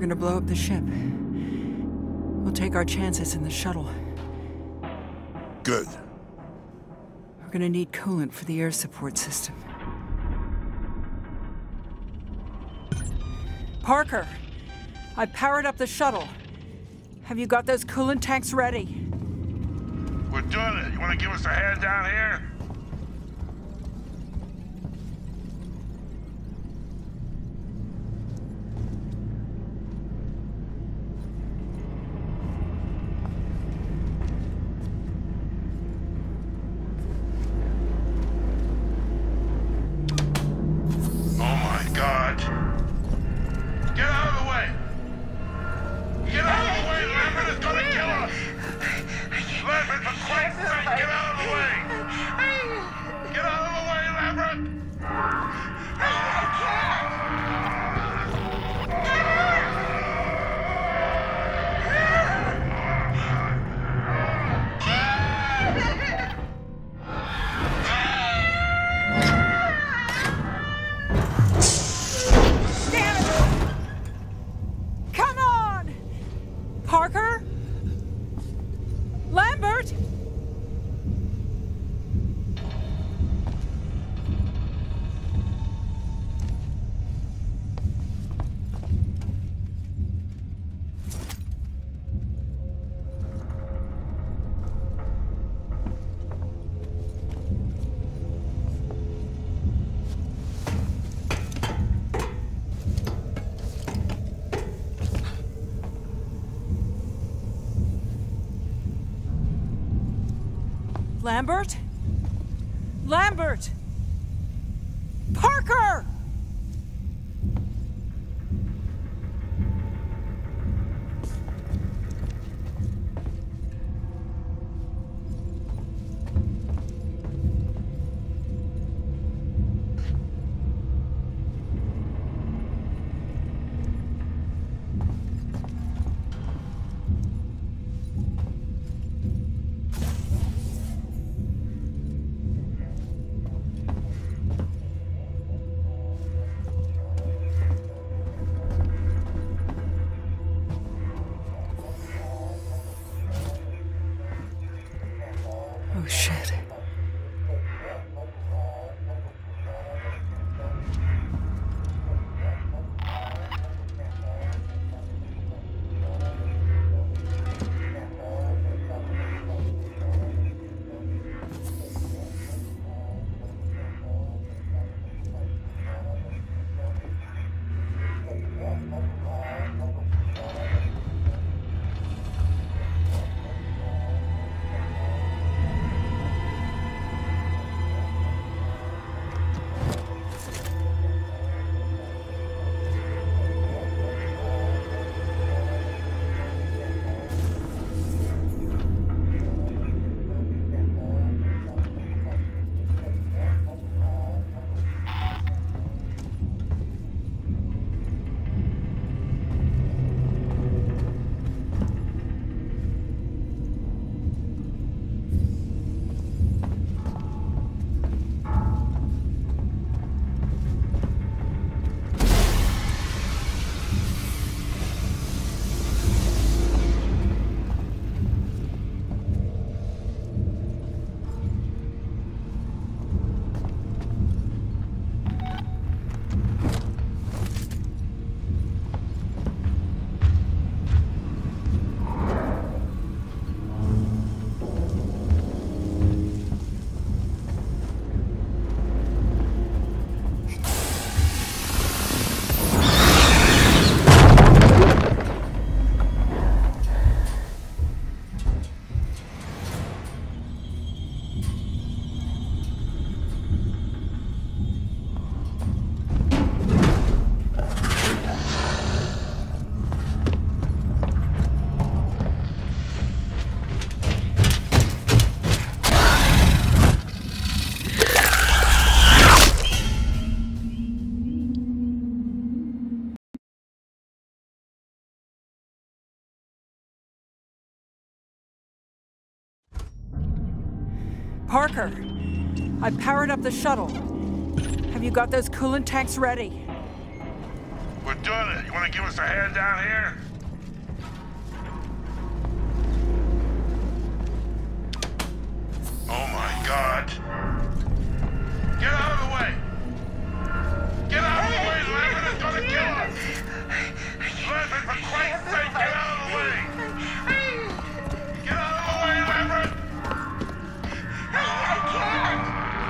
gonna blow up the ship. We'll take our chances in the shuttle. Good. We're gonna need coolant for the air support system. Parker! I powered up the shuttle. Have you got those coolant tanks ready? We're doing it. You want to give us a hand down here? Parker? Lambert? Lambert? Lambert! Parker! Oh, shit. Parker, I powered up the shuttle. Have you got those coolant tanks ready? We're doing it. You want to give us a hand down here? Oh my God. Get out of the way! Get out of the way! Lambert is gonna kill us! Lambert, for Christ's sake, get out of the way! Get out of the way, Lambert! I can't!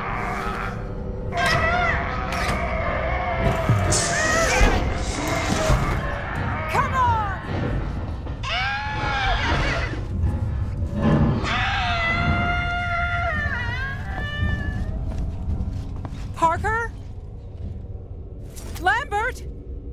Come on! Parker? Lambert?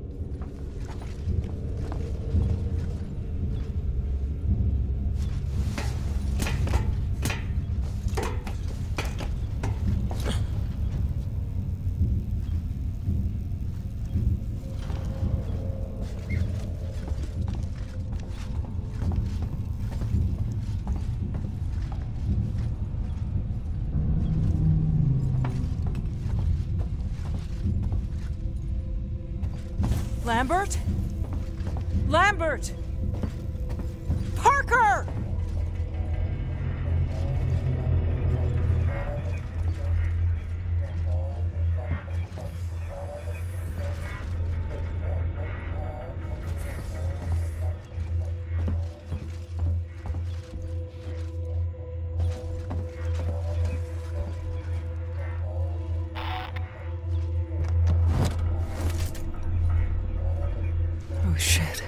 Lambert? Lambert! Parker! Oh, shit.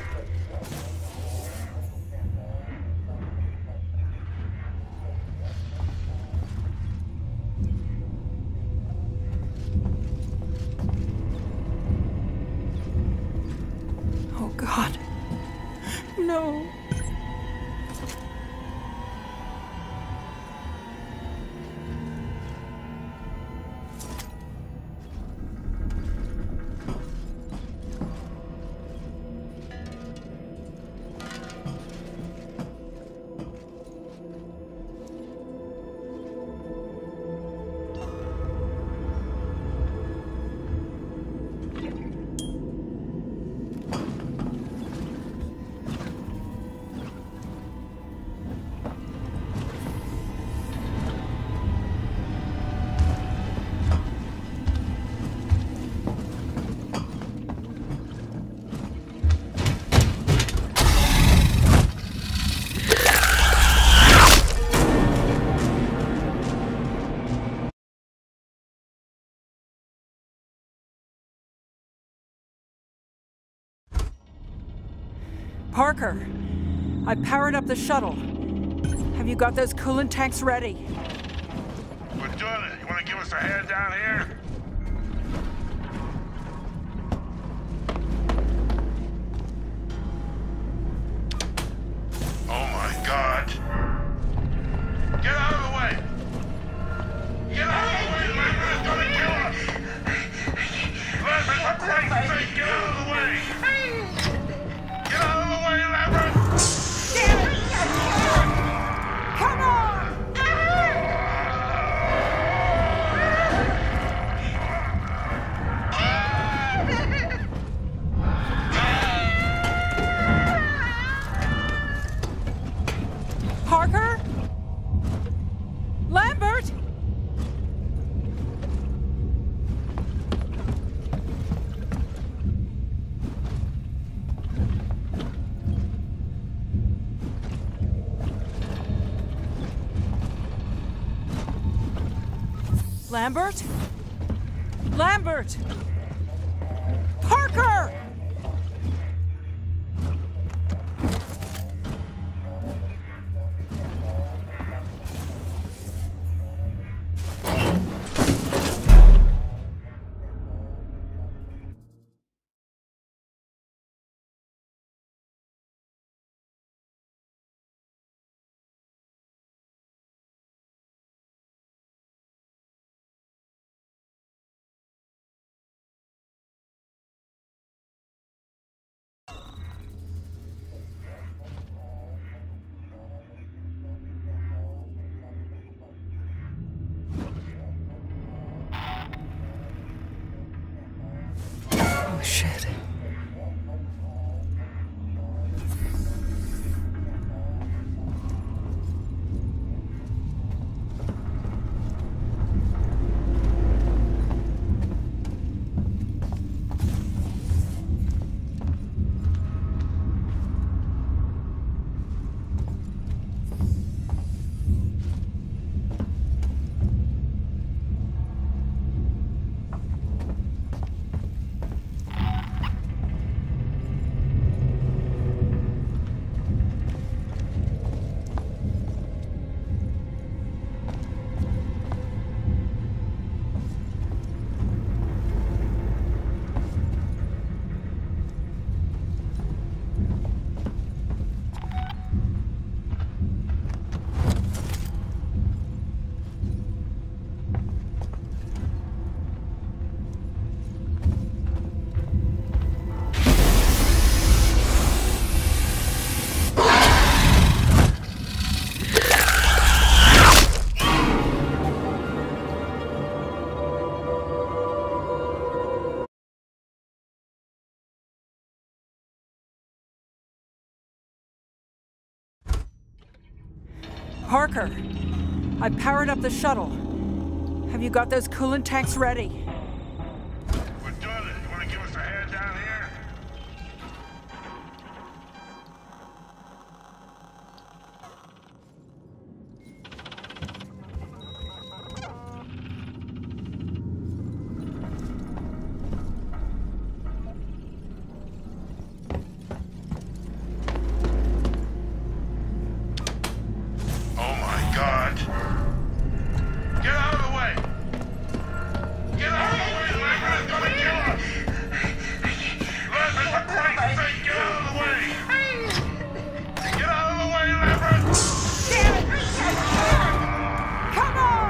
Oh, God. No. Parker, I powered up the shuttle. Have you got those coolant tanks ready? We're doing it. You want to give us a hand down here? Oh my God. Get out of the way! Get out of the way! Lambert is gonna kill us! Lambert, for Christ's sake, get out of the way! Get out of the way, Lambert! Come on! Parker? Lambert? Lambert? Lambert! Parker! Parker, I powered up the shuttle. Have you got those coolant tanks ready? We're doing it. You want to give us a hand down here? Oh my God. Get out of the way! Get out of the way! Lambert's gonna kill us! Lambert, for Christ's sake, get out of the way! Get out of the way, Lambert! Damn it! Come on!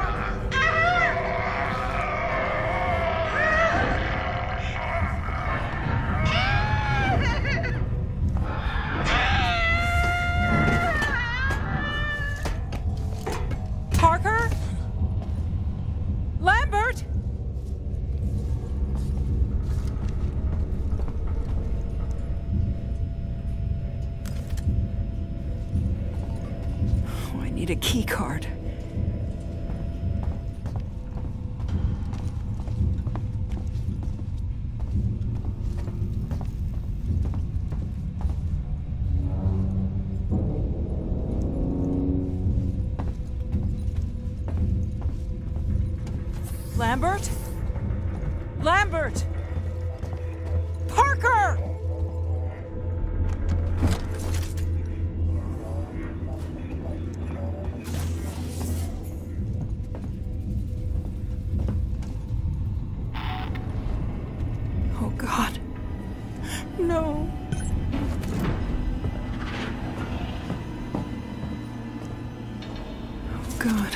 Parker? Lambert? Oh, I need a key card. Lambert? Lambert! Parker! Oh, God. No. Oh, God.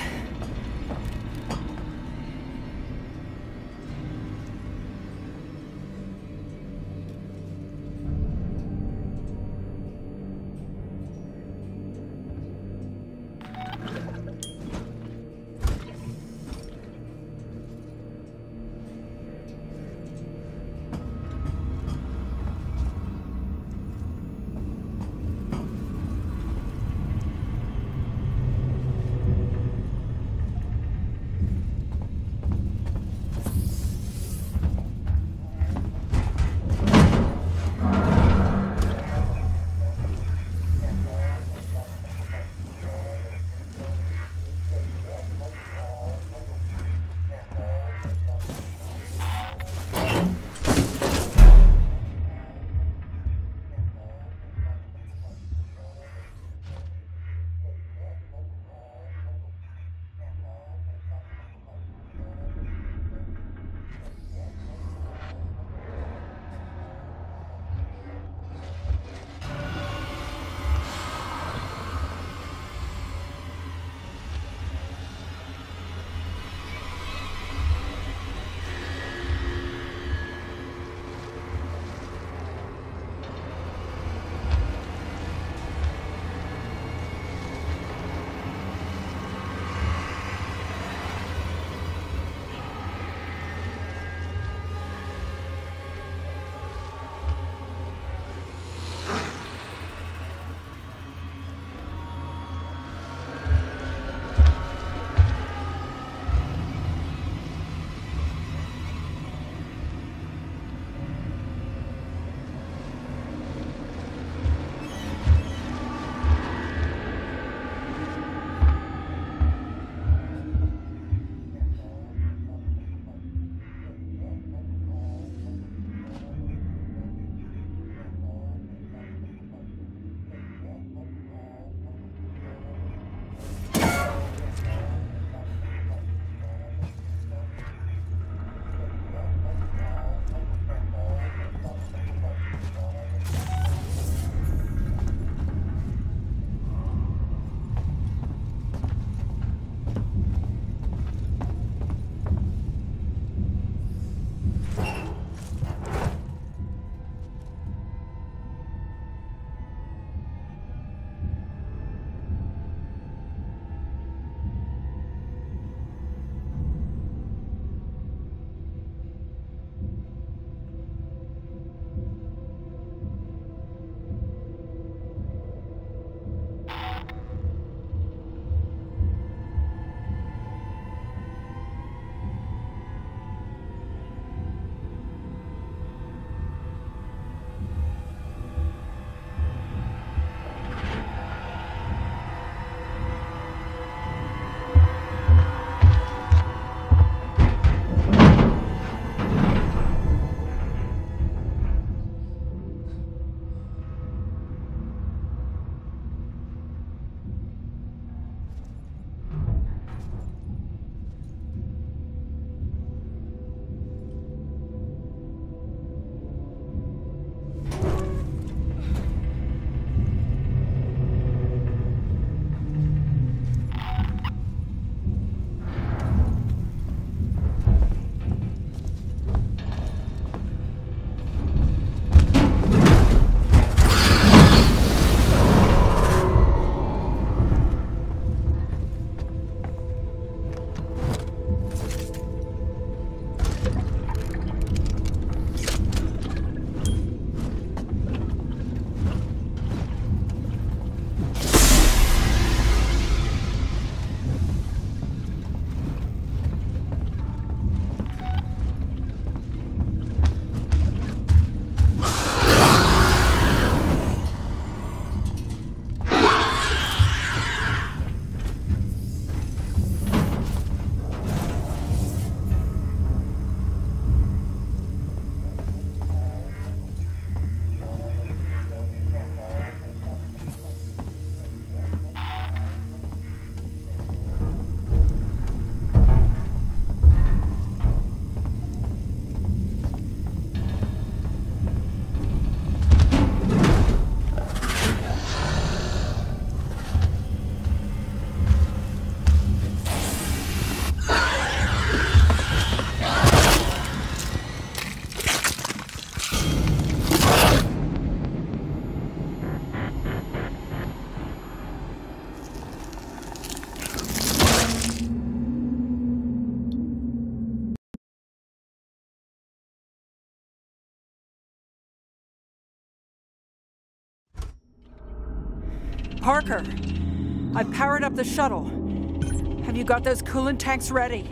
Parker, I've powered up the shuttle. Have you got those coolant tanks ready?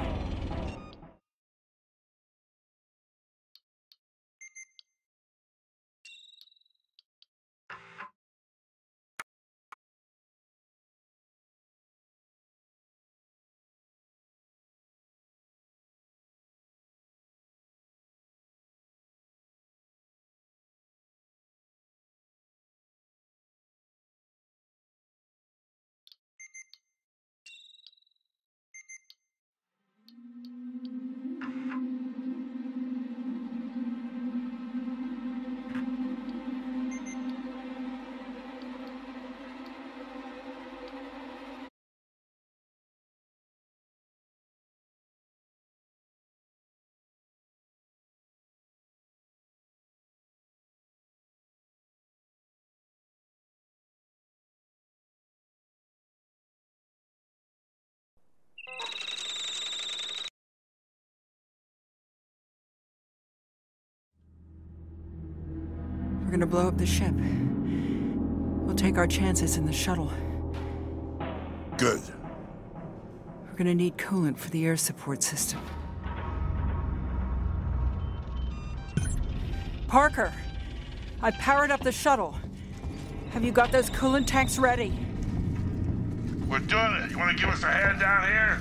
We're gonna blow up the ship. We'll take our chances in the shuttle. Good. We're gonna need coolant for the air support system. Parker, I've powered up the shuttle. Have you got those coolant tanks ready? We're doing it. You want to give us a hand down here?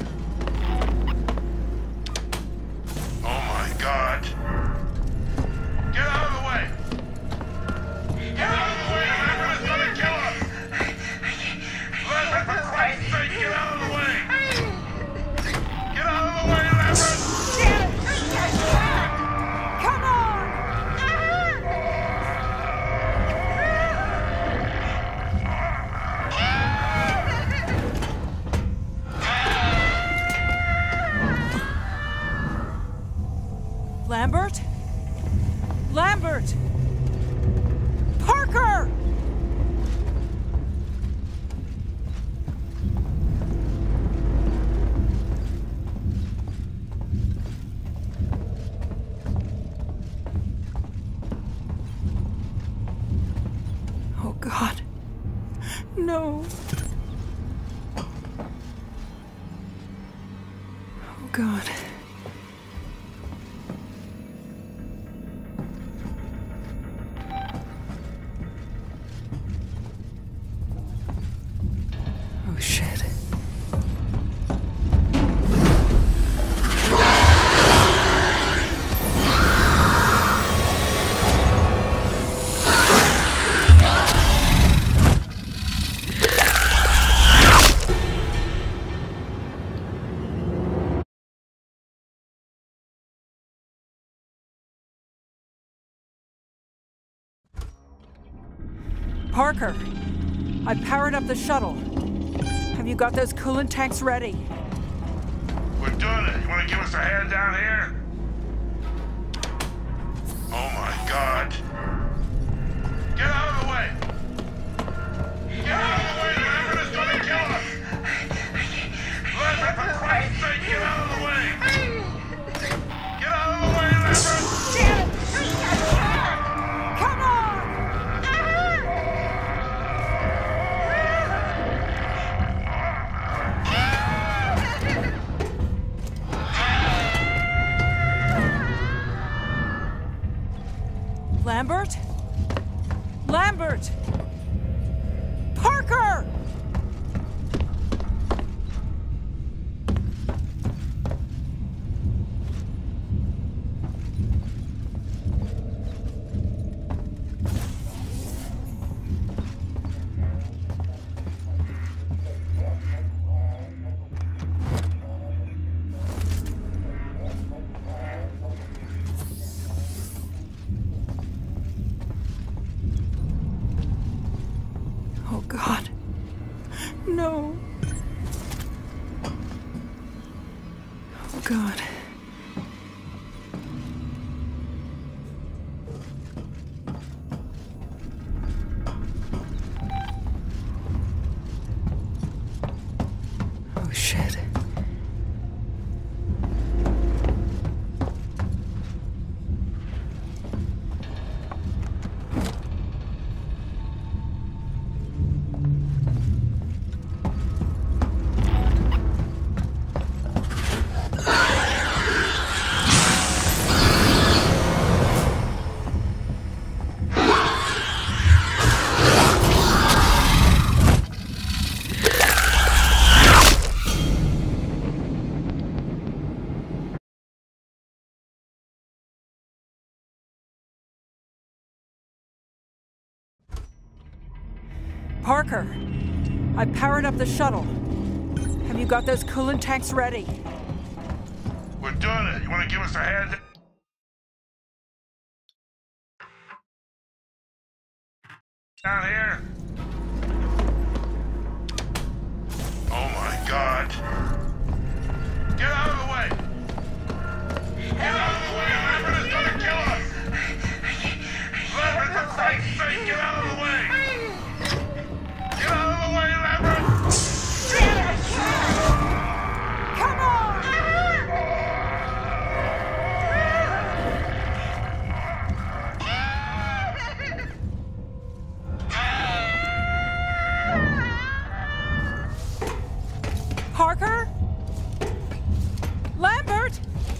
Oh my God. Get out of the way. Get out of the way. Lambert's gonna kill us. Lambert, for Christ's sake, get out of the way. Get out of the way, Lambert. Come on! Lambert? Lambert! Parker! Oh, God. No. Oh, God. Oh, shit. Parker, I powered up the shuttle. Have you got those coolant tanks ready? We're doing it. You want to give us a hand down here? Oh my God. Get out of the way. Get out of the way. Lambert is going to kill us. Lambert, for Christ's sake, get out of the way. Get out of the way, Lambert. Come on! Lambert? Lambert! Parker! Oh, God. No. Oh, God. Oh, shit. Parker, I powered up the shuttle. Have you got those coolant tanks ready? We're doing it. You want to give us a hand? Down here. Oh my God. Get out of the way. Get out of the way. Lambert is gonna kill us. Lambert, for Christ's sake, get out of the way. Get out of the way, Lambert. Come on! Parker? Lambert?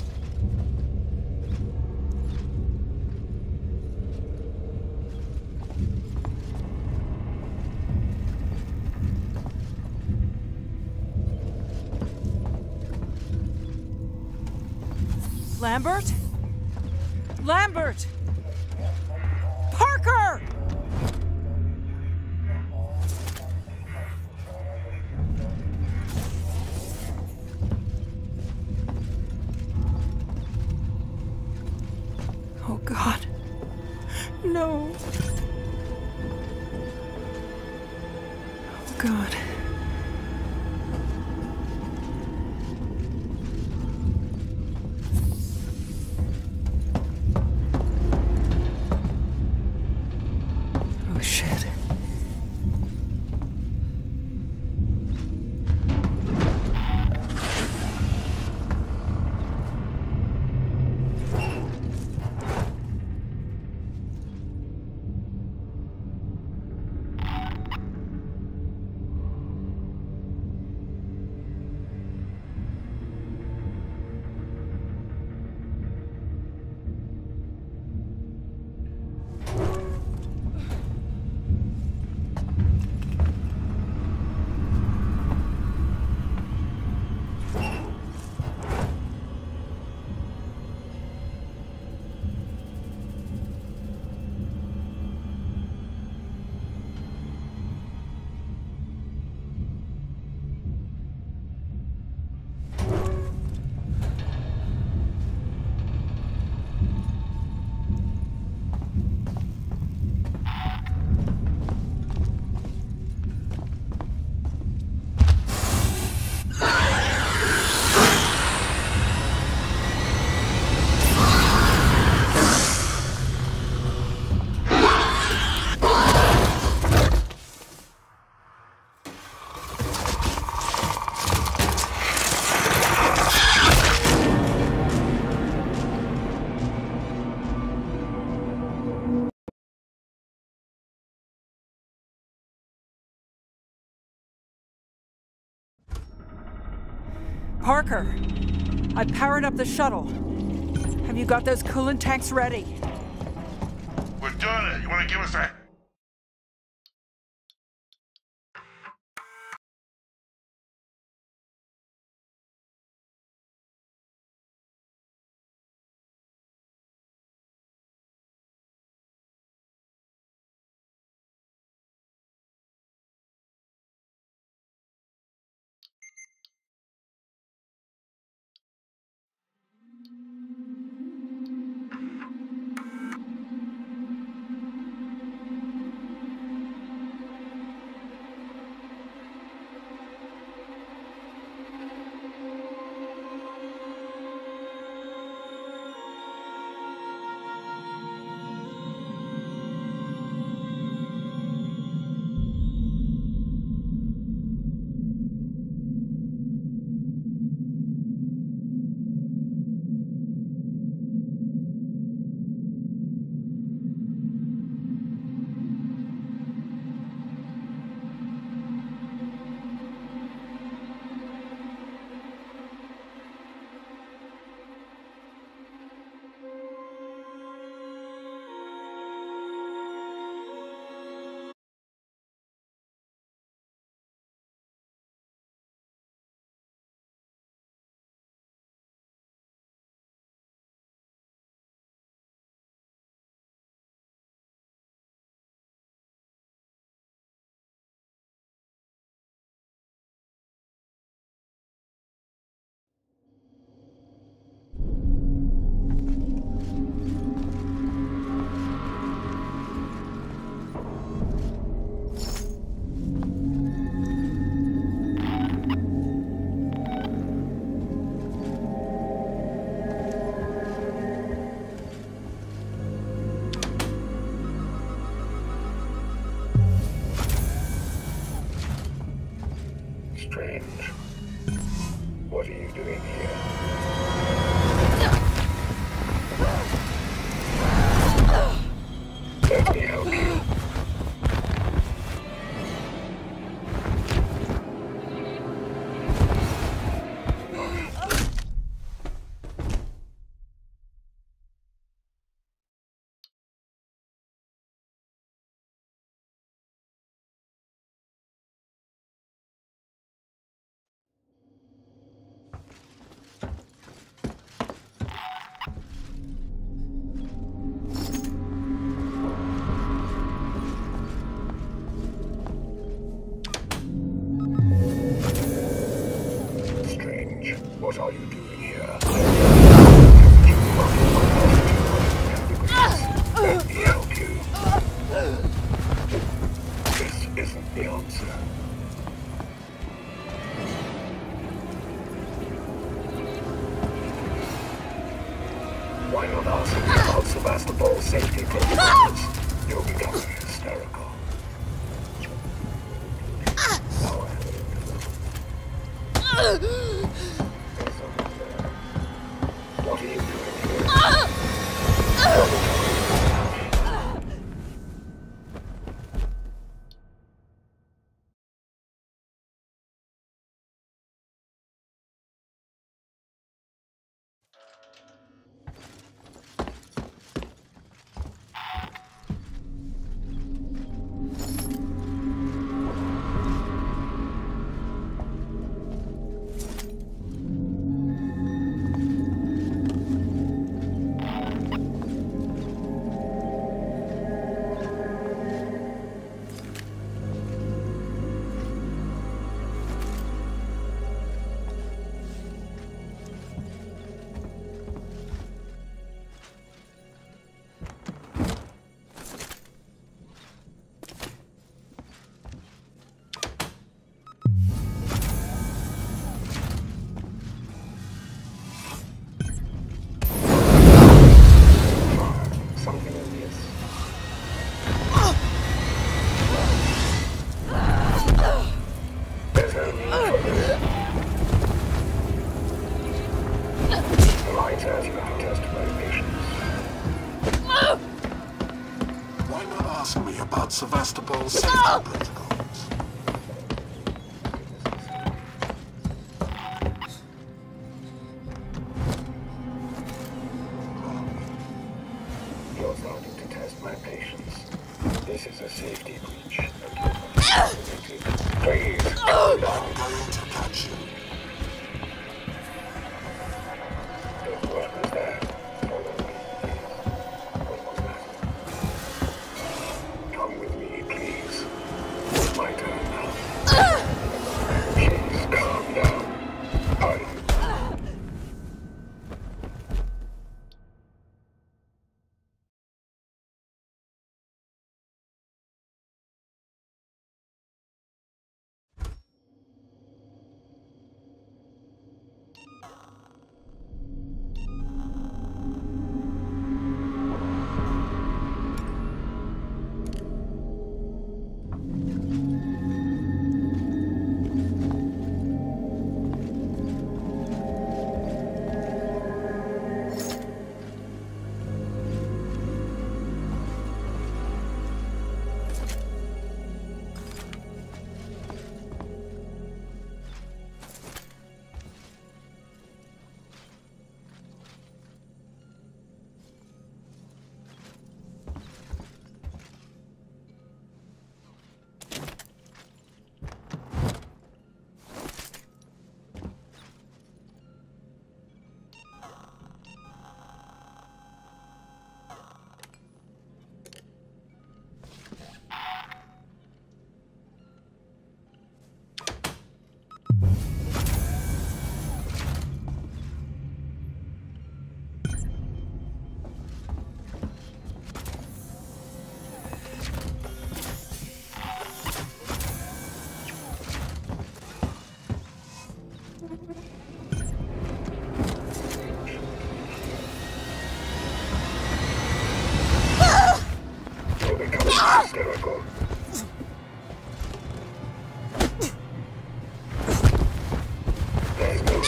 Lambert? Lambert! Parker! Oh God. No. Oh God. Oh shit. Parker, I powered up the shuttle. Have you got those coolant tanks ready? We're doing it. You want to give us a... What are you doing here? Let me help you. Strange. What are you doing here? Let me help you. This isn't the answer. Why not ask me about Sevastopol's safety protocols? You're becoming hysterical. What are you doing here? Something in this. There's no need for this. The light has you to test my patience. Why not ask me about Sevastopol's safety protocols? You're starting to test my patience. This is a safety breach. Please. I'm going to catch you. What was that? Follow me, please. What was that? Come with me, please.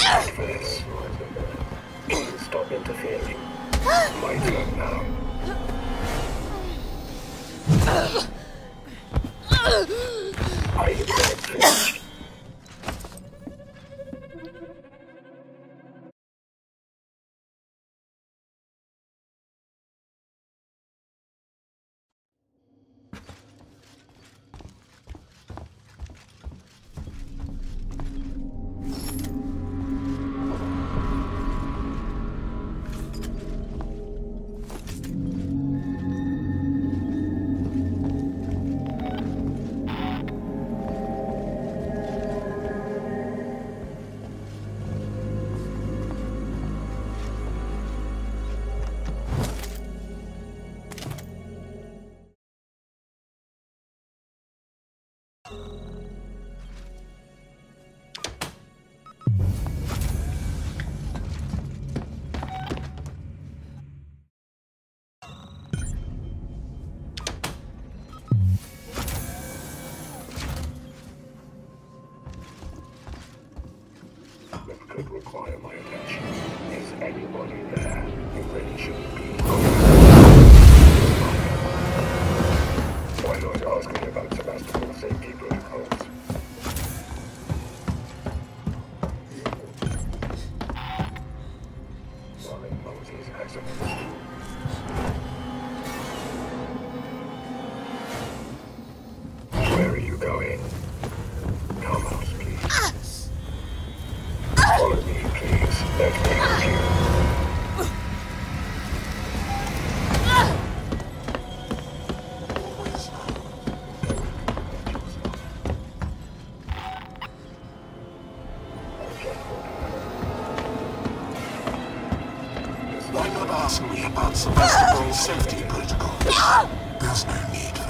fight for this. Stop interfering. My turn now. I declare finished. That could require my attention. Is anybody there? You really shouldn't be. Why not ask me about Sebastopol safety protocols? Why Moses has a... Where are you going? Come out, please. Follow me, please. Let me help you. Why not ask me about Sebastopol's safety protocols? There's no need